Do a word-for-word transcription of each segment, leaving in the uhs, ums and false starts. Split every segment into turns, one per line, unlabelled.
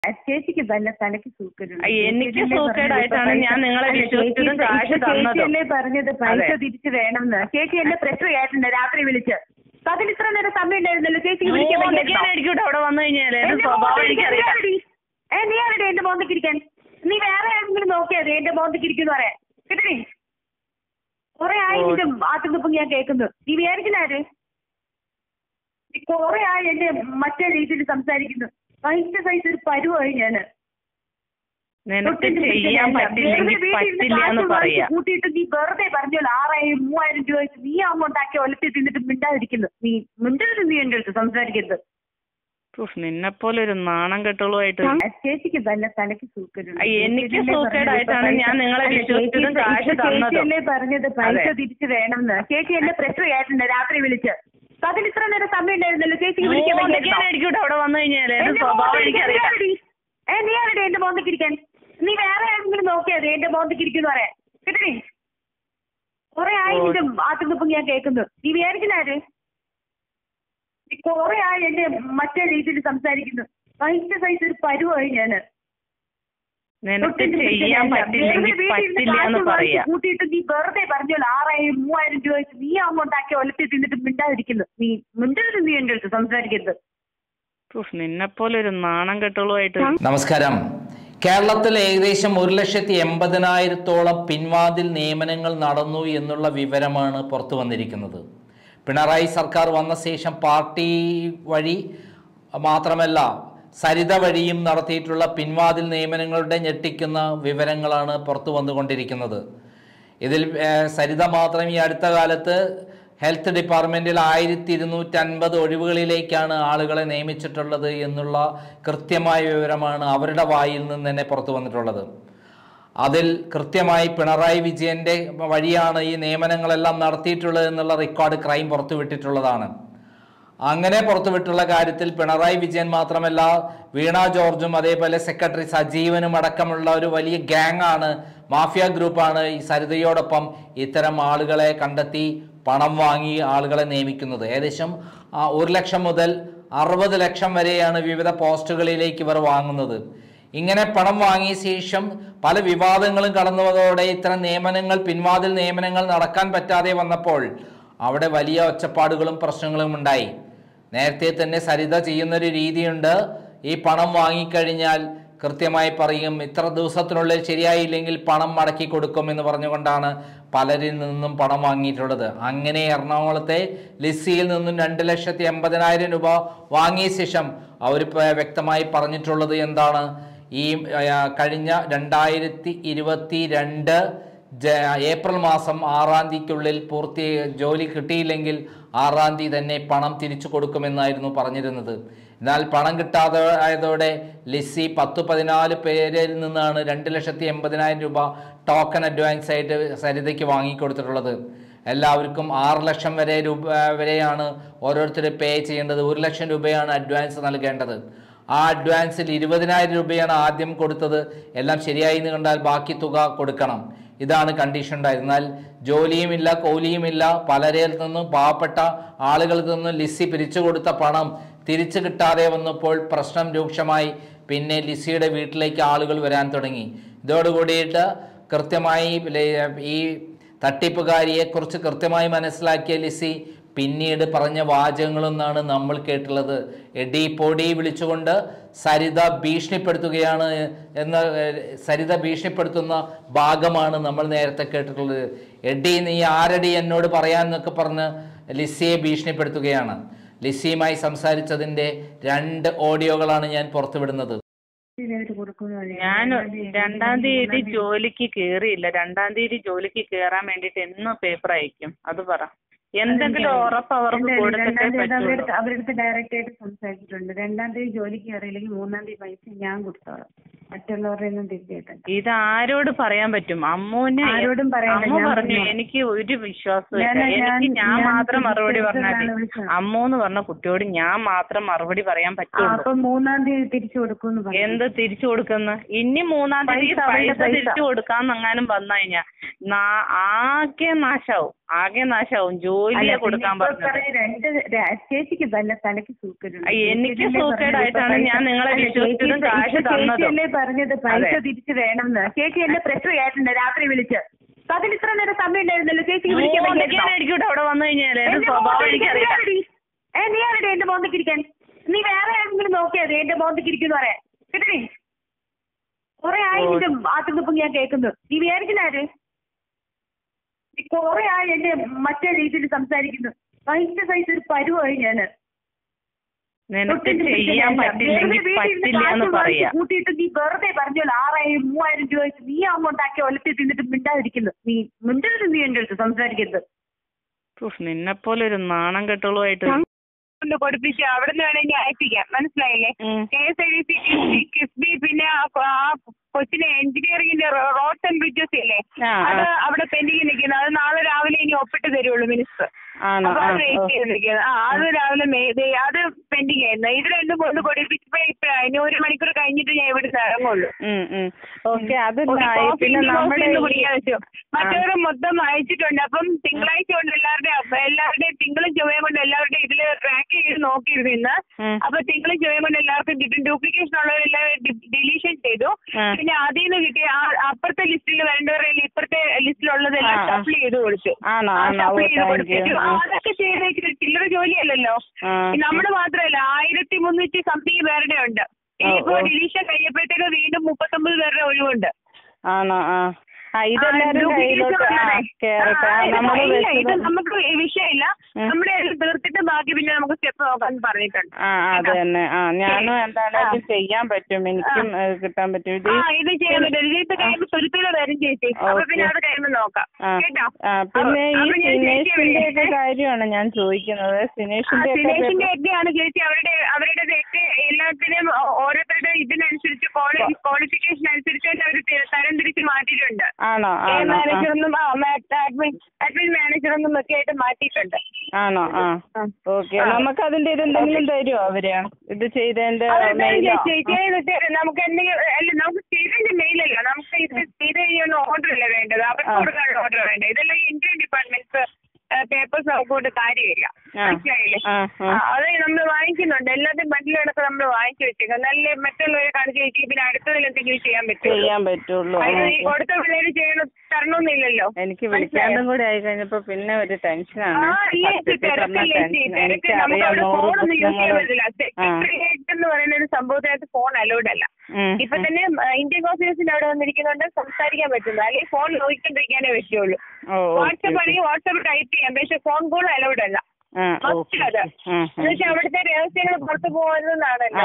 ചേച്ചിക്ക് വല്ല തലയ്ക്ക് സൂക്കരുണ്ട്.
എനിക്ക് സൂക്കേടായിട്ടാണ് ഞാൻ നിങ്ങളെ വിശ്വസിച്ചതും കാശ് തന്നതും.
ചേച്ചിയല്ലേ പറഞ്ഞത് പൈസ തിരിച്ചു വേണമെന്ന്. ചേച്ചി എന്നെ പ്രഷർ ആയിട്ടുണ്ട് രാത്രി വിളിച്ച്. അതിൽ ഇത്ര നേരം സമയം ഉണ്ടായിരുന്നല്ലോ ചേച്ചിക്ക് വിളിക്കാൻ.
അവിടെ വന്നു കഴിഞ്ഞാൽ സ്വഭാവം എനിക്കറിയാം.
ഏ നീ ആരുടെ എന്റെ മോന്തക്കിരിക്കാൻ? നീ വേറെ ആരെങ്കിലും നോക്കിയാൽ എന്റെ മോന്തക്കിരിക്കുന്നു പറയാൻ കിട്ടണേ. കുറെ ആയി നിന്റെ ആത്തുനിപ്പം ഞാൻ കേൾക്കുന്നു. നീ വിചാരിക്കുന്നാര്? കുറെ ആയി എന്റെ മറ്റേ രീതിയിൽ സംസാരിക്കുന്നു. പൈസ പൈസ ഒരു പരുവായി ഞാന് കൂട്ടിയിട്ട് നീ വെറുതെ പറഞ്ഞോളൂ ആറായിരം മൂവായിരം രൂപ വെച്ച് നീ അങ്ങോട്ടാക്കി ഒലത്തി തിന്നിട്ട് മിണ്ടാതിരിക്കുന്നു. നീ മിണ്ടരുത്. നീ എന്റെ അടുത്ത് സംസാരിക്കരുത്.
നിന്നെപ്പോലെ ഒരു നാണം കെട്ടുകളുമായിട്ട്.
ചേച്ചിക്ക് വല്ല തലയ്ക്ക് സൂക്കരുണ്ട്.
എനിക്ക് സൂക്കേടായിട്ടാണ് ഞാൻ നിങ്ങളെ വിശ്വസിച്ചതും കാശ് തന്നതും.
ചേച്ചിയല്ലേ പറഞ്ഞത് പൈസ തിരിച്ചു വേണമെന്ന്. ചേച്ചി എന്നെ പ്രഷർ ആയിട്ടുണ്ട് രാത്രി വിളിച്ച്. അതിൽ ഇത്ര നേരം സമയം ഉണ്ടായിരുന്നല്ലോ ചേച്ചിക്ക് വിളിക്കാൻ.
അവിടെ വന്നു കഴിഞ്ഞാൽ സ്വഭാവം എനിക്കറിയാം.
ഏ നീ ആരുടെ എന്റെ മോന്തക്കിരിക്കാൻ? നീ വേറെ ആരെങ്കിലും നോക്കിയാൽ എന്റെ മോന്തക്കിരിക്കുന്നു പറയാൻ കിട്ടണേ. കുറെ ആയി നിന്റെ ആത്തുനിപ്പം ഞാൻ കേൾക്കുന്നു. നീ വിചാരിക്കുന്നാര്? കുറെ ആയി എന്റെ മറ്റേ രീതിയിൽ സംസാരിക്കുന്നു. പൈസ പൈസ ഒരു പരുവായി ഞാന് കൂട്ടിയിട്ട് നീ വെറുതെ പറഞ്ഞോളൂ ആറായിരം മൂവായിരം രൂപ വെച്ച് നീ അങ്ങോട്ടാക്കി ഒലത്തി തിന്നിട്ട് മിണ്ടാതിരിക്കുന്നു. നീ മിണ്ടരുത്. നീ എന്റെ അടുത്ത് സംസാരിക്കരുത്.
നിന്നെപ്പോലെ ഒരു നാണം കെട്ടുകളുമായിട്ട്.
നമസ്കാരം. കേരളത്തിൽ ഏകദേശം ഒരു ലക്ഷത്തി എൺപതിനായിരത്തോളം പിൻവാതിൽ നിയമനങ്ങൾ നടന്നു എന്നുള്ള വിവരമാണ് പുറത്തു വന്നിരിക്കുന്നത്. പിണറായി സർക്കാർ വന്ന ശേഷം പാർട്ടി വഴി മാത്രമല്ല സരിത വഴിയും നടത്തിയിട്ടുള്ള പിൻവാതിൽ നിയമനങ്ങളുടെ ഞെട്ടിക്കുന്ന വിവരങ്ങളാണ് പുറത്തു വന്നുകൊണ്ടിരിക്കുന്നത്. ഇതിൽ സരിത മാത്രം ഈ അടുത്ത കാലത്ത് ഹെൽത്ത് ഡിപ്പാർട്ട്മെൻറ്റിൽ ആയിരത്തി ഇരുന്നൂറ്റി അൻപത് ഒഴിവുകളിലേക്കാണ് ആളുകളെ നിയമിച്ചിട്ടുള്ളത് എന്നുള്ള കൃത്യമായ വിവരമാണ് അവരുടെ വായിൽ നിന്ന് തന്നെ പുറത്തു വന്നിട്ടുള്ളത്. അതിൽ കൃത്യമായി പിണറായി വിജയൻ്റെ വഴിയാണ് ഈ നിയമനങ്ങളെല്ലാം നടത്തിയിട്ടുള്ളത് എന്നുള്ള റെക്കോർഡ് ക്രൈം പുറത്തുവിട്ടിട്ടുള്ളതാണ്. അങ്ങനെ പുറത്തുവിട്ടുള്ള കാര്യത്തിൽ പിണറായി വിജയൻ മാത്രമല്ല വീണ ജോർജും അതേപോലെ സെക്രട്ടറി സജീവനും അടക്കമുള്ള ഒരു വലിയ ഗ്യാങ് ആണ്, മാഫിയ ഗ്രൂപ്പാണ് ഈ സരിതയോടൊപ്പം ഇത്തരം ആളുകളെ കണ്ടെത്തി പണം വാങ്ങി ആളുകളെ നിയമിക്കുന്നത്. ഏകദേശം ഒരു ലക്ഷം മുതൽ അറുപത് ലക്ഷം വരെയാണ് വിവിധ പോസ്റ്റുകളിലേക്ക് ഇവർ വാങ്ങുന്നത്. ഇങ്ങനെ പണം വാങ്ങിയ ശേഷം പല വിവാദങ്ങളും കടന്നു വന്നതോടെ ഇത്തരം നിയമനങ്ങൾ പിൻവാതിൽ നിയമനങ്ങൾ നടക്കാൻ പറ്റാതെ വന്നപ്പോൾ അവിടെ വലിയ ഒച്ചപ്പാടുകളും പ്രശ്നങ്ങളും ഉണ്ടായി. നേരത്തെ തന്നെ സരിത ചെയ്യുന്നൊരു രീതിയുണ്ട്. ഈ പണം വാങ്ങിക്കഴിഞ്ഞാൽ കൃത്യമായി പറയും ഇത്ര ദിവസത്തിനുള്ളിൽ ശരിയായില്ലെങ്കിൽ പണം മടക്കി കൊടുക്കുമെന്ന് പറഞ്ഞുകൊണ്ടാണ് പലരിൽ നിന്നും പണം വാങ്ങിയിട്ടുള്ളത്. അങ്ങനെ എറണാകുളത്തെ ലിസിയിൽ നിന്നും രണ്ട് ലക്ഷത്തി എൺപതിനായിരം രൂപ വാങ്ങിയ ശേഷം അവർ വ്യക്തമായി പറഞ്ഞിട്ടുള്ളത് എന്താണ്? ഈ കഴിഞ്ഞ രണ്ടായിരത്തി ഇരുപത്തി രണ്ട് ഏപ്രിൽ മാസം ആറാം തീയതിക്കുള്ളിൽ പൂർത്തി ജോലി കിട്ടിയില്ലെങ്കിൽ ആറാം തീയതി തന്നെ പണം തിരിച്ചു കൊടുക്കുമെന്നായിരുന്നു പറഞ്ഞിരുന്നത്. എന്നാൽ പണം കിട്ടാതെ ആയതോടെ ലിസി പത്ത് പതിനാല് പേരിൽ നിന്നാണ് രണ്ട് ലക്ഷത്തി എൺപതിനായിരം രൂപ ടോക്കൺ അഡ്വാൻസ് ആയിട്ട് സരിതയ്ക്ക് വാങ്ങിക്കൊടുത്തിട്ടുള്ളത്. എല്ലാവർക്കും ആറ് ലക്ഷം വരെ രൂപ വരെയാണ് ഓരോരുത്തർ പേ ചെയ്യേണ്ടത്. ഒരു ലക്ഷം രൂപയാണ് അഡ്വാൻസ് നൽകേണ്ടത്. ആ അഡ്വാൻസിൽ ഇരുപതിനായിരം രൂപയാണ് ആദ്യം കൊടുത്തത്. എല്ലാം ശരിയായി എന്ന് കണ്ടാൽ ബാക്കി തുക കൊടുക്കണം. ഇതാണ് കണ്ടീഷൻ ഉണ്ടായത്. എന്നാൽ ജോലിയുമില്ല കൂലിയുമില്ല. പലരിൽ നിന്നും പാവപ്പെട്ട ആളുകളിൽ നിന്നും ലിസി പിരിച്ചു കൊടുത്ത പണം തിരിച്ചു കിട്ടാതെ വന്നപ്പോൾ പ്രശ്നം രൂക്ഷമായി. പിന്നെ ലിസിയുടെ വീട്ടിലേക്ക് ആളുകൾ വരാൻ തുടങ്ങി. ഇതോടുകൂടിയിട്ട് കൃത്യമായി ഈ തട്ടിപ്പുകാരിയെക്കുറിച്ച് കൃത്യമായി മനസ്സിലാക്കിയ ലിസി പിന്നീട് പറഞ്ഞ വാചകങ്ങളൊന്നാണ് നമ്മൾ കേട്ടുള്ളത്. എടി പൊടി വിളിച്ചുകൊണ്ട് സരിത ഭീഷണിപ്പെടുത്തുകയാണ് എന്ന സരിത ഭീഷണിപ്പെടുത്തുന്ന ഭാഗമാണ് നമ്മൾ നേരത്തെ കേട്ടിട്ടുള്ളത്. എടി നീ ആരടി എന്നോട് പറയാൻ എന്നൊക്കെ പറഞ്ഞ് ലിസിയെ ഭീഷണിപ്പെടുത്തുകയാണ്. ലിസിയുമായി സംസാരിച്ചതിൻ്റെ രണ്ട് ഓഡിയോകളാണ് ഞാൻ പുറത്തുവിടുന്നത്.
ഞാൻ രണ്ടാം തീയതി ജോലിക്ക് കേറിയില്ല. രണ്ടാം തീയതി ജോലിക്ക് കേറാൻ വേണ്ടിട്ട് എന്ന് പേപ്പർ അയക്കും? അത് പറ. എന്തെങ്കിലും ഉറപ്പ് അവർക്ക് കൊടുത്തിട്ട്
അവരുടെ ഡയറക്റ്റ് ആയിട്ട് സംസാരിച്ചിട്ടുണ്ട്. രണ്ടാം തീയതി ജോലിക്ക് കയറിയില്ലെങ്കിൽ മൂന്നാം തീയതി പൈസ ഞാൻ കൊടുത്തോളാം. മറ്റുള്ളവരുടെ ഒന്നും തിരിച്ചേട്ടൻ.
ഇത് ആരോട് പറയാൻ പറ്റും? അമ്മൂന്
ആരോടും
അമ്മ പറഞ്ഞു എനിക്ക് ഒരു വിശ്വാസമില്ല. എനിക്ക് ഞാൻ മാത്രം മറുപടി പറഞ്ഞാൽ അമ്മൂന്ന് പറഞ്ഞ കുട്ടിയോട് ഞാൻ മാത്രം മറുപടി പറയാൻ പറ്റുള്ളൂ.
അപ്പൊ മൂന്നാം തീയതി തിരിച്ചു കൊടുക്കും.
എന്ത് തിരിച്ചു കൊടുക്കുന്ന? ഇനി മൂന്നാം തീയതി പൈസ തിരിച്ചു കൊടുക്കാന്ന് എങ്ങാനും വന്നു കഴിഞ്ഞാ ആകെ നാശാവും. ആകെ നാശാവും. ജോലിയെ കൊടുക്കാൻ
രണ്ട് ചേച്ചിക്ക് നല്ല തലക്ക് സൂക്കേടുണ്ട്.
എനിക്ക് സൂക്കേടായിട്ടാണ് ഞാൻ നിങ്ങളെ വിശ്വസിച്ചതും കാശ് തന്നതല്ലേ
പറഞ്ഞത് പൈസ തിരിച്ചു വേണമെന്ന്. ചേച്ചി എന്നെ പ്രഷർ ആയിട്ടുണ്ട് രാത്രി വിളിച്ച്. അതിൽ ഇത്ര നേരം സമയം ഉണ്ടായിരുന്നല്ലോ ചേച്ചി വിളിക്കാൻ.
അവിടെ വന്നു കഴിഞ്ഞാല് സ്വഭാവം എനിക്കറിയാം.
ഏ നീ ആരുടെ എന്റെ മോന്തയ്ക്ക് ഇരിക്കാൻ? നീ വേറെ ആരെങ്കിലും നോക്കിയത് എന്റെ മോന്തയ്ക്ക് ഇരിക്കുന്നു പറയാൻ കേട്ടേ. കുറെ ആയി നിന്റെ ആട്ടുന്നിപ്പം ഞാൻ കേൾക്കുന്നു. നീ വിചാരിക്കുന്നാര്? കുറെ ആയി എന്റെ മറ്റേ രീതിയിൽ സംസാരിക്കുന്നു. പൈസ പൈസ ഒരു പരുവായി ഞാന്. കൂട്ടിയിട്ട് നീ വെറുതെ പറഞ്ഞോളൂ ആറായിരം മൂവായിരം രൂപ വെച്ച് നീ അങ്ങോട്ടാക്കി ഒലത്തി തിന്നിട്ട് മിണ്ടാതിരിക്കുന്നു. നീ മിണ്ടരുത്, നീ എന്റെ അടുത്ത് സംസാരിക്കരുത്.
നിന്നെപ്പോലെ ഒരു നാണം കെട്ടുകളുമായിട്ട്
കൊടുപ്പിച്ച് അവിടെ നിന്ന് വേണമെങ്കിൽ അയപ്പിക്കാം. മനസ്സിലായില്ലേ? K S I D C KIIFB പിന്നെ ആ കൊച്ചിനെ എഞ്ചിനീയറിംഗിന്റെ റോഡ്സ് ആൻഡ് ബ്രിഡ്ജസ് ഇല്ലേ, അത് അവിടെ പെൻഡിങ് നിൽക്കുന്നത്. അത് നാളെ രാവിലെ ഇനി ഒപ്പിട്ട് തരുള്ളൂ മിനിസ്റ്റർ. അപ്പൊ അത് വെയിറ്റ് ചെയ്ത് നിൽക്കുന്നത്. ആ അത് രാവിലെ അത് പെൻഡിങ് ആയിരുന്നു. ഇത് രണ്ടും കൊണ്ട് കൊടുപ്പിച്ചപ്പോ ഇപ്പഴാ ഇനി ഒരു മണിക്കൂർ കഴിഞ്ഞിട്ട് ഞാൻ ഇവിടെ ഇറങ്ങുള്ളൂ. മറ്റവരും മൊത്തം അയച്ചിട്ടുണ്ട്. അപ്പം തിങ്കളാഴ്ച കൊണ്ട് എല്ലാവരുടെയും എല്ലാവരുടെയും തിങ്കളും ചൊവ്വയും കൊണ്ട് എല്ലാവരുടെയും ഇതില് ട്രാക്ക് ചെയ്ത് നോക്കിയിരുന്നു ഇന്ന്. അപ്പൊ തിങ്കളും ചൊവ്വയും കൊണ്ട് എല്ലാവർക്കും കിട്ടും. ഡ്യൂപ്ലിക്കേഷൻ ഉള്ളവരെല്ലാവരും ഡിലീഷൻ ചെയ്തു. പിന്നെ അതിൽ നിന്ന് കിട്ടിയ അപ്പുറത്തെ ലിസ്റ്റിൽ വരേണ്ടവരെല്ലാം ഇപ്പുറത്തെ ലിസ്റ്റിലുള്ളതെല്ലാം ഷഫിൾ ചെയ്ത് കൊടുത്തു. ഷഫിൾ ചെയ്ത് കൊടുത്തു. അതൊക്കെ ചെയ്ത് ചില്ലറ ജോലിയല്ലല്ലോ. നമ്മുടെ മാത്രമല്ല ആയിരത്തി മുന്നൂറ്റി സംതിങ് പേരുടെ ഉണ്ട്. ഇനിയിപ്പോ ഡിലീഷൻ കഴിയപ്പോഴത്തേക്ക് വീണ്ടും മുപ്പത്തൊമ്പത് പേരുടെ ഒഴിവുണ്ട്.
ഇത്
നമുക്ക് വിഷയമില്ല. നമ്മുടെ തീർത്തിട്ട് ബാക്കി പിന്നെ നമുക്ക് സ്റ്റെപ്പ് നോക്കാൻ പറഞ്ഞിട്ടുണ്ട്.
അത് തന്നെ. ആ ഞാനും എന്താണെങ്കിലും ചെയ്യാൻ പറ്റും. എനിക്കും കിട്ടാൻ പറ്റും. ഇത്
ഇത് ചെയ്യാൻ പറ്റും. ഇത് കഴിയുമ്പോ സുരുത്തില് വരും ചേച്ചി. അപ്പൊ പിന്നെ അത് കഴിയുമ്പോ നോക്കാം കേട്ടോ.
പിന്നെ ഈ സിനേഷിന്റെ ഒക്കെ കാര്യമാണ് ഞാൻ ചോദിക്കുന്നത്. സിനേഷിന്റെ
സിനേഷിന്റെ ഒക്കെയാണ് ചേച്ചി. അവരുടെ അവരുടെ ഒക്കെ എല്ലാത്തിനും ഓരോരുത്തരുടെ ഇതിനനുസരിച്ച് ക്വാളിഫിക്കേഷൻ അനുസരിച്ച് അവർ തരം തിരിച്ച് മാറ്റിയിട്ടുണ്ട്.
ആണോ?
മാനേജറൊന്നും അഡ്മിൻ അഡ്മിൻ മാനേജറൊന്നും ഒക്കെ ആയിട്ട് മാറ്റിയിട്ടുണ്ട്.
ആണോ? ആ ഓക്കെ. നമുക്ക് അതിന്റെ ഇതെന്തെങ്കിലും തരുമോ അവര് ഇത് ചെയ്തതിന്റെ?
നമുക്ക് എന്തെങ്കിലും അല്ല, നമുക്ക് ചെയ്തതിന്റെ മെയിലല്ല, നമുക്ക് ഇത് ചെയ്ത് കഴിഞ്ഞാൽ ഓർഡർ അല്ല വേണ്ടത്. അവർക്ക് കൊടുക്കാനുള്ള ഓർഡർ വേണ്ടത്. ഇതെല്ലാം ഇന്ത്യൻ ഡിപ്പാർട്ട്മെന്റ്സ് പേപ്പേഴ്സ് നോക്കൊണ്ട് കാര്യമില്ല. മനസ്സിലായില്ലേ? അത് നമ്മൾ വാങ്ങിക്കുന്നുണ്ട്. എല്ലാത്തിനും ബണ്ടിലടക്കം നമ്മൾ വാങ്ങിച്ചു വെച്ചേക്കാം. നല്ല മറ്റുള്ളവരെ കാണിച്ചു വെച്ച് പിന്നെ അടുത്തതിൽ എന്തെങ്കിലും ചെയ്യാൻ പറ്റും ചെയ്യാൻ പറ്റുള്ളൂ. ഈ കൊടുത്ത പിള്ളേര് ചെയ്യണം തരണമെന്നില്ലല്ലോ.
എനിക്ക് വിളിക്കാണ്ടും കൂടെ ആയി കഴിഞ്ഞപ്പോ പിന്നെ ഒരു ടെൻഷനാണ്.
ഫോണൊന്നും യൂസ് ചെയ്യാൻ പറ്റില്ല. സെക്രട്ടേറിയറ്റ് എന്ന് പറയുന്ന ഒരു സംഭവത്തിനകത്ത് ഫോൺ അലൗഡ് അല്ല. ഇപ്പൊ തന്നെ ഇന്ത്യൻ കോൺസുലേറ്റിന്റെ അവിടെ വന്നിരിക്കുന്നുണ്ട് സംസാരിക്കാൻ പറ്റുന്നത്. അല്ലെങ്കിൽ ഫോൺ നോക്കിക്കൊണ്ടിരിക്കാനേ പറ്റുള്ളൂ. വാട്സപ്പ് ആണെങ്കിൽ വാട്സപ്പ് ടൈപ്പ് ചെയ്യാം. പക്ഷെ ഫോൺ കോൾ അലൗഡ് അല്ല. അത് എന്നുവെച്ചാൽ അവിടുത്തെ രഹസ്യങ്ങൾ പുറത്തു പോകുന്നതാണല്ലോ.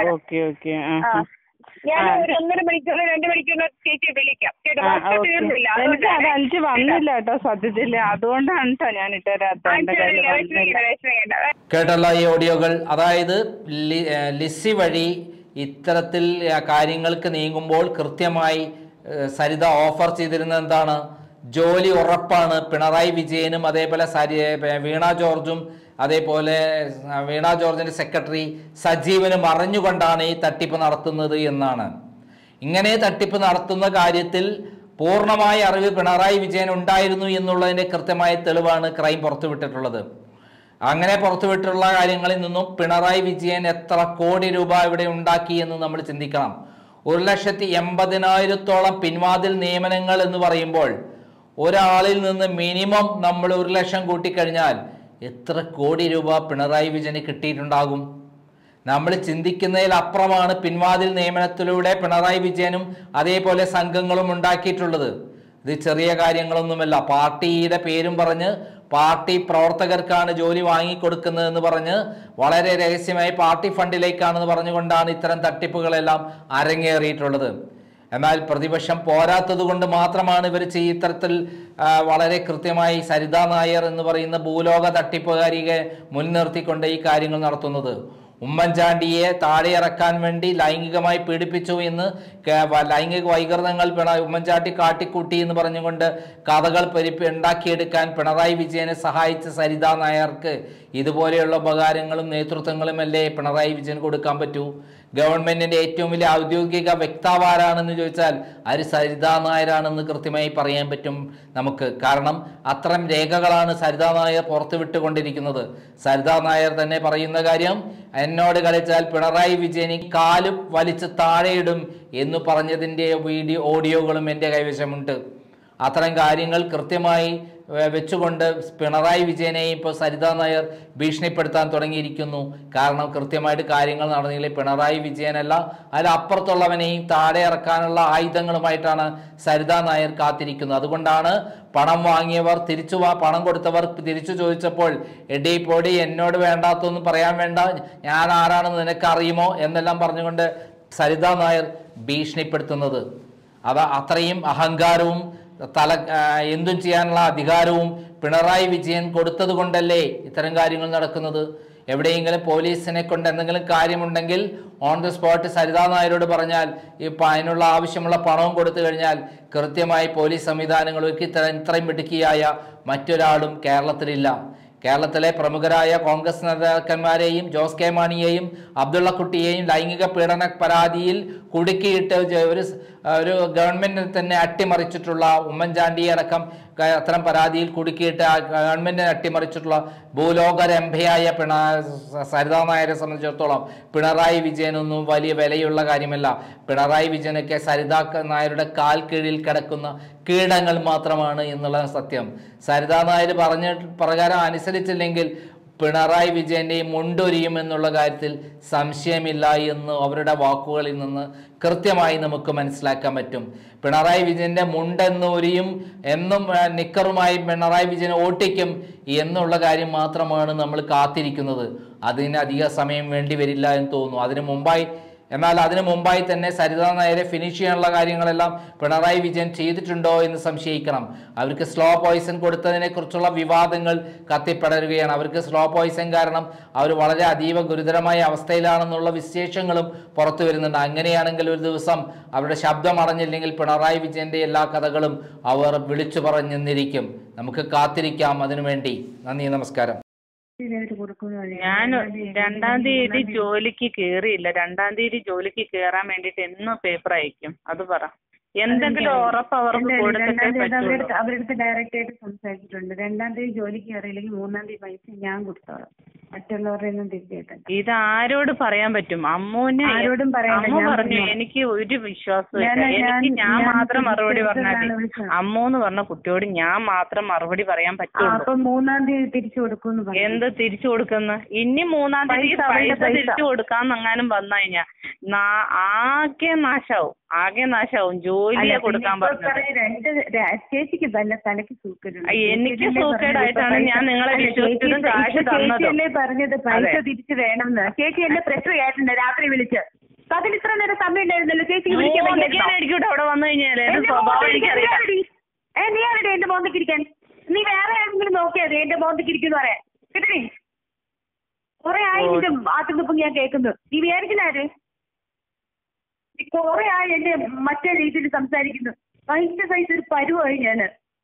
ഞാൻ ഒരു ഒന്നര മണിക്കൂർ രണ്ട് മണിക്കൂർ ചേച്ചിയെ വിളിക്കാം.
എനിക്ക് അത് അഞ്ച് വന്നില്ല കേട്ടോ സത്യത്തില്. അതുകൊണ്ടാണ് കേട്ടോ ഞാൻ ഇട്ടുതരാത്ത.
കേട്ടല്ലോ ഈ ഓഡിയോകൾ. അതായത് ലിസി വഴി ഇത്തരത്തിൽ കാര്യങ്ങൾക്ക് നീങ്ങുമ്പോൾ കൃത്യമായി സരിത ഓഫർ ചെയ്തിരുന്നത് എന്താണ്? ജോലി ഉറപ്പാണ്. പിണറായി വിജയനും അതേപോലെ സരി വീണ ജോർജും അതേപോലെ വീണ ജോർജിൻ്റെ സെക്രട്ടറി സജീവനും അറിഞ്ഞുകൊണ്ടാണ് ഈ തട്ടിപ്പ് നടത്തുന്നത് എന്നാണ്. ഇങ്ങനെ തട്ടിപ്പ് നടത്തുന്ന കാര്യത്തിൽ പൂർണ്ണമായ അറിവ് പിണറായി വിജയൻ ഉണ്ടായിരുന്നു എന്നുള്ളതിൻ്റെ കൃത്യമായ തെളിവാണ് ക്രൈം പുറത്തുവിട്ടിട്ടുള്ളത്. അങ്ങനെ പുറത്തുവിട്ടുള്ള കാര്യങ്ങളിൽ നിന്നും പിണറായി വിജയൻ എത്ര കോടി രൂപ ഇവിടെ ഉണ്ടാക്കി എന്ന് നമ്മൾ ചിന്തിക്കണം. ഒരു ലക്ഷത്തി എൺപതിനായിരത്തോളം പിൻവാതിൽ നിയമനങ്ങൾ എന്ന് പറയുമ്പോൾ ഒരാളിൽ നിന്ന് മിനിമം നമ്മൾ ഒരു ലക്ഷം കൂട്ടിക്കഴിഞ്ഞാൽ എത്ര കോടി രൂപ പിണറായി വിജയന് കിട്ടിയിട്ടുണ്ടാകും? നമ്മൾ ചിന്തിക്കുന്നതിലപ്പുറമാണ് പിൻവാതിൽ നിയമനത്തിലൂടെ പിണറായി വിജയനും അതേപോലെ സംഘങ്ങളും ഉണ്ടാക്കിയിട്ടുള്ളത്. ഇത് ചെറിയ കാര്യങ്ങളൊന്നുമല്ല. പാർട്ടിയുടെ പേരും പറഞ്ഞ് പാർട്ടി പ്രവർത്തകർക്കാണ് ജോലി വാങ്ങിക്കൊടുക്കുന്നതെന്ന് പറഞ്ഞ് വളരെ രഹസ്യമായി പാർട്ടി ഫണ്ടിലേക്കാണെന്ന് പറഞ്ഞുകൊണ്ടാണ് ഇത്തരം തട്ടിപ്പുകളെല്ലാം അരങ്ങേറിയിട്ടുള്ളത്. എന്നാൽ പ്രതിപക്ഷം പോരാത്തത് കൊണ്ട് മാത്രമാണ് ഇവർ ഇത്തരത്തിൽ വളരെ കൃത്യമായി സരിതാ നായർ എന്ന് പറയുന്ന ഭൂലോക തട്ടിപ്പുകാരിയെ മുൻനിർത്തിക്കൊണ്ട് ഈ കാര്യങ്ങൾ നടത്തുന്നത്. ഉമ്മൻചാണ്ടിയെ താഴെ ഇറക്കാൻ വേണ്ടി ലൈംഗികമായി പീഡിപ്പിച്ചു എന്ന് ലൈംഗിക വൈകൃതങ്ങൾ പിണ ഉമ്മൻചാണ്ടി കാട്ടിക്കൂട്ടി എന്ന് പറഞ്ഞുകൊണ്ട് കഥകൾ പരിപ്പ് ഉണ്ടാക്കിയെടുക്കാൻ പിണറായി വിജയനെ സഹായിച്ച സരിതാ നായർക്ക് ഇതുപോലെയുള്ള ഉപകാരങ്ങളും നേതൃത്വങ്ങളുമല്ലേ പിണറായി വിജയൻ കൊടുക്കാൻ പറ്റൂ? ഗവൺമെന്റിന്റെ ഏറ്റവും വലിയ ഔദ്യോഗിക വക്താവ് ആരാണെന്ന് ചോദിച്ചാൽ അത് സരിതാ നായരാണെന്ന് കൃത്യമായി പറയാൻ പറ്റും നമുക്ക്. കാരണം അത്തരം രേഖകളാണ് സരിതാ നായർ പുറത്തുവിട്ടുകൊണ്ടിരിക്കുന്നത്. സരിതാ നായർ തന്നെ പറയുന്ന കാര്യം, എന്നോട് കളിച്ചാൽ പിണറായി വിജയന് കാലും വലിച്ച് താഴെയിടും എന്ന് പറഞ്ഞതിൻ്റെ വീഡിയോ ഓഡിയോകളും എൻ്റെ കൈവശമുണ്ട്. അത്തരം കാര്യങ്ങൾ കൃത്യമായി വെച്ചുകൊണ്ട് പിണറായി വിജയനെയും ഇപ്പോൾ സരിതാ നായർ ഭീഷണിപ്പെടുത്താൻ തുടങ്ങിയിരിക്കുന്നു. കാരണം കൃത്യമായിട്ട് കാര്യങ്ങൾ നടന്നില്ലേ പിണറായി വിജയനല്ല അതിലപ്പുറത്തുള്ളവനെയും താഴെ ഇറക്കാനുള്ള ആയുധങ്ങളുമായിട്ടാണ് സരിതാ നായർ കാത്തിരിക്കുന്നത്. അതുകൊണ്ടാണ് പണം വാങ്ങിയവർ തിരിച്ചു പണം കൊടുത്തവർ തിരിച്ചു ചോദിച്ചപ്പോൾ എടീ പൊടി എന്നോട് വേണ്ടാത്തൊന്നും പറയാൻ വേണ്ട, ഞാൻ ആരാണെന്ന് നിനക്കറിയുമോ എന്നെല്ലാം പറഞ്ഞുകൊണ്ട് സരിതാ നായർ ഭീഷണിപ്പെടുത്തുന്നത്. അത് അത്രയും അഹങ്കാരവും തല എന്തും ചെയ്യാനുള്ള അധികാരവും പിണറായി വിജയൻ കൊടുത്തത് കൊണ്ടല്ലേ ഇത്തരം കാര്യങ്ങൾ നടക്കുന്നത്. എവിടെയെങ്കിലും പോലീസിനെ കൊണ്ട് എന്തെങ്കിലും കാര്യമുണ്ടെങ്കിൽ ഓൺ ദി സ്പോട്ട് സരിതാ നായരോട് പറഞ്ഞാൽ ഇപ്പം അതിനുള്ള ആവശ്യമുള്ള പണവും കൊടുത്തു കഴിഞ്ഞാൽ കൃത്യമായി പോലീസ് സംവിധാനങ്ങൾക്ക് ഇത്തരം ഇത്രയും മിടുക്കിയായ മറ്റൊരാളും കേരളത്തിലില്ല. കേരളത്തിലെ പ്രമുഖരായ കോൺഗ്രസ് നേതാക്കന്മാരെയും ജോസ് കെ മാണിയെയും അബ്ദുള്ള കുട്ടിയെയും ലൈംഗിക പീഡന പരാതിയിൽ കുടുക്കിയിട്ട് ഒരു ഒരു ഗവൺമെന്റിനെ തന്നെ അട്ടിമറിച്ചിട്ടുള്ള ഉമ്മൻചാണ്ടിയെ അടക്കം അത്തരം പരാതിയിൽ കുടുക്കിയിട്ട് ആ ഗവൺമെന്റിനെ അട്ടിമറിച്ചിട്ടുള്ള ഭൂലോകരംഭയായ പിണ സരിതാ നായരെ സംബന്ധിച്ചിടത്തോളം പിണറായി വിജയനൊന്നും വലിയ വിലയുള്ള കാര്യമല്ല. പിണറായി വിജയനൊക്കെ സരിതാ നായരുടെ കാൽ കീഴിൽ കിടക്കുന്ന കീടങ്ങൾ മാത്രമാണ് എന്നുള്ള സത്യം. സരിതാ നായർ പറഞ്ഞ പ്രകാരം അനുസരിച്ചില്ലെങ്കിൽ പിണറായി വിജയന്റെ മുണ്ടൊരിയും എന്നുള്ള കാര്യത്തിൽ സംശയമില്ല എന്ന് അവരുടെ വാക്കുകളിൽ നിന്ന് കൃത്യമായി നമുക്ക് മനസ്സിലാക്കാൻ പറ്റും. പിണറായി വിജയന്റെ മുണ്ടെന്നൊരിയും എന്നും നിക്കറുമായി പിണറായി വിജയനെ ഓട്ടിക്കും എന്നുള്ള കാര്യം മാത്രമാണ് നമ്മൾ കാത്തിരിക്കുന്നത്. അതിന് അധിക സമയം വേണ്ടി വരില്ല എന്ന് തോന്നുന്നു. അതിനു മുമ്പായി എന്നാൽ അതിനു മുമ്പായി തന്നെ സരിതാ നായരെ ഫിനിഷ് ചെയ്യാനുള്ള കാര്യങ്ങളെല്ലാം പിണറായി വിജയൻ ചെയ്തിട്ടുണ്ടോ എന്ന് സംശയിക്കണം. അവർക്ക് സ്ലോ പോയിസൺ കൊടുത്തതിനെ കുറിച്ചുള്ള വിവാദങ്ങൾ കത്തിപ്പടരുകയാണ്. അവർക്ക് സ്ലോ പോയിസൺ കാരണം അവർ വളരെ അതീവ ഗുരുതരമായ അവസ്ഥയിലാണെന്നുള്ള വിശേഷങ്ങളും പുറത്തു വരുന്നുണ്ട്. അങ്ങനെയാണെങ്കിൽ ഒരു ദിവസം അവരുടെ ശബ്ദം അടഞ്ഞില്ലെങ്കിൽ പിണറായി വിജയന്റെ എല്ലാ കഥകളും അവർ വിളിച്ചു പറഞ്ഞെന്നിരിക്കും. നമുക്ക് കാത്തിരിക്കാം അതിനുവേണ്ടി. നന്ദി, നമസ്കാരം.
ഞാൻ രണ്ടാം തീയതി ജോലിക്ക് കേറിയില്ല. രണ്ടാം തീയതി ജോലിക്ക് കേറാൻ വേണ്ടിട്ട് എന്നും പേപ്പർ അയക്കും. അത് പറ, എന്തെങ്കിലും ഉറപ്പ് അവർക്ക് കൊടുത്തിട്ടേ പറ്റുള്ളൂ.
അവരുടെ ഡയറക്റ്റ് ആയിട്ട് സംസാരിച്ചിട്ടുണ്ട്. രണ്ടാം തീയതി ജോലിക്ക് കയറിയില്ലെങ്കിൽ മൂന്നാം തീയതി പൈസ ഞാൻ കൊടുത്തോളാം, മറ്റുള്ളവരുടെ ഒന്നും തിരിച്ചേട്ടൻ.
ഇത് ആരോട് പറയാൻ പറ്റും? അമ്മൂനെ
ആരോടും പറയാൻ.
അമ്മ പറഞ്ഞു എനിക്ക് ഒരു വിശ്വാസവും ഇല്ല, എനിക്ക് ഞാൻ മാത്രം മറുപടി പറഞ്ഞാൽ മതി. അമ്മൂന്ന് പറഞ്ഞ കുട്ടിയോട് ഞാൻ മാത്രം മറുപടി പറയാൻ പറ്റുള്ളൂ.
അപ്പൊ മൂന്നാം തീയതി തിരിച്ചു കൊടുക്കും.
എന്ത് തിരിച്ചു കൊടുക്കുന്ന? ഇനി മൂന്നാം തീയതി പൈസ തിരിച്ചു കൊടുക്കാന്നെങ്ങാനും വന്നു കഴിഞ്ഞാ ആകെ നാശാവും, ആകെ നാശാവും. ജോലിയെ കൊടുക്കാൻ പറഞ്ഞത്
ചേച്ചിക്ക് നല്ല തലക്ക് സൂക്കേടുണ്ട്.
എനിക്ക് സൂക്കേടായിട്ടാണ് ഞാൻ നിങ്ങളെ വിശ്വസിച്ചതും കാശ് തന്നതല്ലേ
പറഞ്ഞത് പൈസ തിരിച്ചു വേണമെന്ന്. ചേച്ചി എന്നെ പ്രഷർ ആയിട്ടുണ്ട് രാത്രി വിളിച്ച്. അതിന് ഇത്ര നേരം സമയം ഉണ്ടായിരുന്നല്ലോ ചേച്ചിക്ക്
വിളിക്കാൻ. അവിടെ വന്നു കഴിഞ്ഞാല് സ്വഭാവം എനിക്കറിയാം.
ഏ നീ ആരുടെ എന്റെ മോന്തയ്ക്ക് ഇരിക്കാൻ? നീ വേറെ ആരെങ്കിലും നോക്കിയത് എന്റെ മോന്തയ്ക്ക് ഇരിക്കുന്നു പറയാൻ കേട്ടേ? കുറെ ആയി നിന്റെ ആത്തുനിപ്പം ഞാൻ കേൾക്കുന്നു. നീ വിചാരിക്കുന്നാര്? കുറെ ആയി എന്റെ മറ്റേ രീതിയിൽ സംസാരിക്കുന്നു. പൈസ പൈസ ഒരു പരുവായി ഞാന്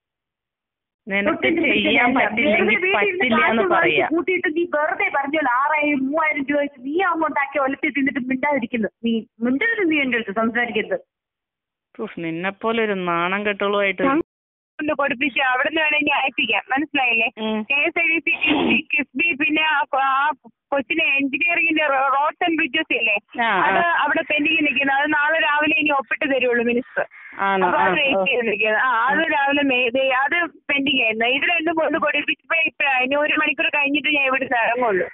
കൂട്ടിയിട്ട് നീ വെറുതെ പറഞ്ഞോളൂ ആറായിരം മൂവായിരം രൂപ വെച്ച് നീ അങ്ങോട്ടാക്കി ഒലത്തി തിന്നിട്ട് മിണ്ടാതിരിക്കുന്നു. നീ മിണ്ടരുത്, നീ എന്റെ അടുത്ത് സംസാരിക്കരുത്.
നിന്നെ പോലെ ഒരു നാണം കെട്ടുകളുമായിട്ട്
കൊടുപ്പിച്ച് അവിടെ നിന്ന് വേണമെങ്കിൽ അയപ്പിക്കാം. മനസ്സിലായില്ലേ? K S I D C KIIFB പിന്നെ ആ കൊച്ചിന് എഞ്ചിനീയറിംഗിന്റെ റോഡ്സ് ആൻഡ് ബ്രിഡ്ജസ് ഇല്ലേ, അത് അവിടെ പെൻഡിങ് നിൽക്കുന്നത്. അത് നാളെ രാവിലെ ഇനി ഒപ്പിട്ട് തരുള്ളൂ മിനിസ്റ്റർ. അപ്പൊ അത് വെയിറ്റ് ചെയ്ത് നിൽക്കുന്നത്. ആ അത് രാവിലെ അത് പെൻഡിങ് ആയിരുന്നു. ഇത് രണ്ടും കൊണ്ട് കൊടുപ്പിച്ചപ്പോ ഇപ്പൊ ഇനി ഒരു മണിക്കൂർ കഴിഞ്ഞിട്ട് ഞാൻ ഇവിടെ ഇറങ്ങുള്ളൂ.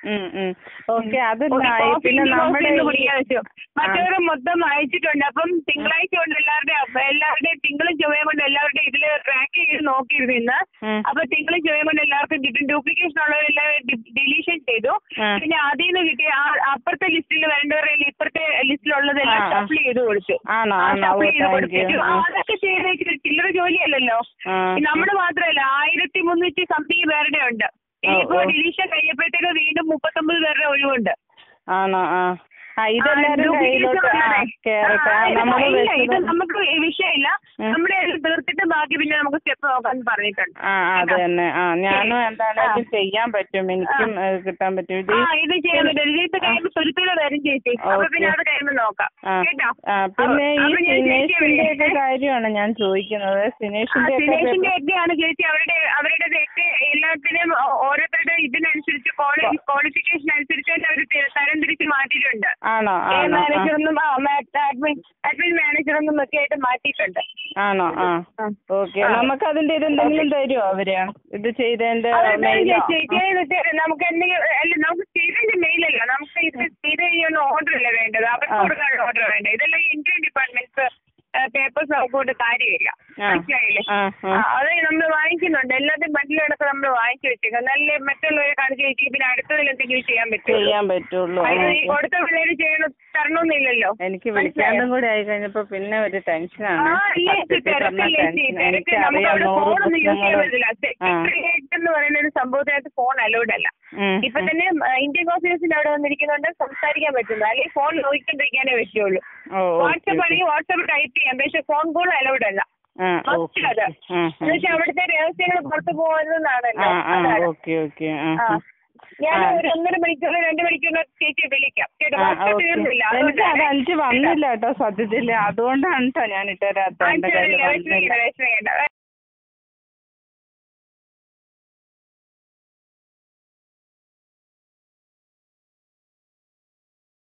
മറ്റവരെ മൊത്തം അയച്ചിട്ടുണ്ട്. അപ്പം തിങ്കളാഴ്ച കൊണ്ട് എല്ലാവരുടെ എല്ലാവരുടെയും തിങ്കളും ചൊവ്വയും കൊണ്ട് എല്ലാവരുടെയും ഇതില് ട്രാക്ക് ചെയ്ത് നോക്കിയിരുന്നു ഇന്ന്. അപ്പൊ തിങ്കളും ചൊവ്വയും കൊണ്ട് എല്ലാവർക്കും കിട്ടും. ഡ്യൂപ്ലിക്കേഷൻ ഉള്ളവരെല്ലാം ഡിലീഷൻ ചെയ്തു. പിന്നെ അതിൽ നിന്ന് കിട്ടിയ അപ്പുറത്തെ ലിസ്റ്റിൽ വരേണ്ടവരെ ഇപ്പുറത്തെ ലിസ്റ്റിലുള്ളതെല്ലാം ഷഫിൾ ചെയ്ത് കൊടുത്തു. ഷഫിൾ ചെയ്ത് കൊടുത്തിട്ട് അതൊക്കെ ചെയ്തേക്ക് ചില്ലറ ജോലിയല്ലല്ലോ. നമ്മുടെ മാത്രമല്ല ആയിരത്തി മുന്നൂറ്റി സംതിങ് പേരുടെ ഉണ്ട്. ഇനിയിപ്പോ ഡിലീഷൻ കഴിയപ്പോഴത്തേക്ക് വീണ്ടും മുപ്പത്തൊമ്പത് പേരുടെ ഒഴിവുണ്ട്. ഇത് നമുക്ക് വിഷയമില്ല. നമ്മുടെ തീർത്തിട്ട് ബാക്കി പിന്നെ നമുക്ക് സ്റ്റെപ്പ് നോക്കാന്ന് പറഞ്ഞിട്ടുണ്ട്.
ആ അത് തന്നെ. ആ ഞാനും എന്താണെങ്കിലും ചെയ്യാൻ പറ്റും, എനിക്കും കിട്ടാൻ പറ്റും. ഇത്
ഇത് ചെയ്യാൻ പറ്റും. ഇത് കഴിയുമ്പോൾ തുരുത്തൂടെ വരും ചേച്ചി. അപ്പൊ പിന്നെ അവിടെ കഴിയുമ്പോൾ നോക്കാം കേട്ടോ.
പിന്നെ ഈ സിനേഷിന്റെ ഒക്കെ കാര്യമാണ് ഞാൻ ചോദിക്കുന്നത്. സിനേഷിന്റെ
സിനേഷിന്റെ ഒക്കെയാണ് ചേച്ചി അവരുടെ അവരുടെ ഒക്കെ എല്ലാത്തിനും ഓരോരുത്തരുടെ ഇതിനനുസരിച്ച് ക്വാളിഫിക്കേഷൻ അനുസരിച്ച് അവർ തരംതിരിച്ച് മാറ്റിയിട്ടുണ്ട്.
ആണോ?
മാനേജറൊന്നും അഡ്മിൻ അഡ്മിൻ മാനേജറൊന്നും ഒക്കെ ആയിട്ട് മാറ്റിയിട്ടുണ്ട്.
ആണോ? ആ ഓക്കെ. നമുക്ക് അതിന്റെ ഇത് എന്തെങ്കിലും തരുമോ അവര് ഇത് ചെയ്തതിന്റെ?
നമുക്ക് എന്തെങ്കിലും അല്ല, നമുക്ക് ചെയ്തതിന്റെ മെയിലല്ല, നമുക്ക് ഇത് ചെയ്ത് കഴിഞ്ഞ ഓർഡർ അല്ല വേണ്ടത്, അവർക്ക് കൊടുക്കാനുള്ള ഓർഡർ വേണ്ടത്. ഇതെല്ലാം ഇന്ത്യൻ ഡിപ്പാർട്ട്മെന്റ്സ് പേപ്പേഴ്സ് കൊണ്ട് കാര്യമില്ല, മനസ്സിലായില്ലേ? അത് നമ്മൾ വാങ്ങിക്കുന്നുണ്ട്, എല്ലാത്തിനും ബണ്ടിലടക്കം നമ്മൾ വാങ്ങിച്ചു വെച്ചേക്കാം. നല്ല മറ്റുള്ളവരെ കാണിച്ചു വെച്ച് പിന്നെ അടുത്തതിൽ എന്തെങ്കിലും ചെയ്യാൻ പറ്റും
ചെയ്യാൻ പറ്റുള്ളൂ.
കൊടുത്ത പിള്ളേര് ചെയ്യണം തരണമൊന്നുമില്ലല്ലോ.
എനിക്ക് വിളിക്കാണ്ടും കൂടി ആയി കഴിഞ്ഞപ്പോ പിന്നെ ഒരു ടെൻഷനാണ്.
എന്ന് പറയുന്ന ഒരു സംഭവത്തിനകത്ത് ഫോൺ അലൗഡ് അല്ല. ഇപ്പൊ തന്നെ ഇന്ത്യൻ കോൺസുലേറ്റ്സിൽ അവിടെ വന്നിരിക്കുന്നുണ്ട്, സംസാരിക്കാൻ പറ്റുന്നു, അല്ലെങ്കിൽ ഫോൺ നോക്കിക്കൊണ്ടിരിക്കാനേ പറ്റുള്ളൂ. വാട്സപ്പ് ആണെങ്കിൽ വാട്സപ്പ് ടൈപ്പ് ചെയ്യാം, പക്ഷെ ഫോൺ കോൾ അലൗഡ് അല്ല. അത് എന്നുവെച്ചാൽ അവിടുത്തെ രഹസ്യങ്ങൾ പുറത്തു പോകുന്നതാണല്ലോ. ഞാൻ ഒരു ഒന്നര മണിക്കൂർ രണ്ട് മണിക്കൂറിന് ചേച്ചി വിളിക്കാം കേട്ടോ. വാട്സപ്പ് തീർന്നില്ല,
എനിക്ക് അത് അഞ്ച് വന്നില്ല കേട്ടോ സത്യത്തില്, അതുകൊണ്ടാണ് കേട്ടോ ഞാൻ ഇട്ടുതരാത്ത.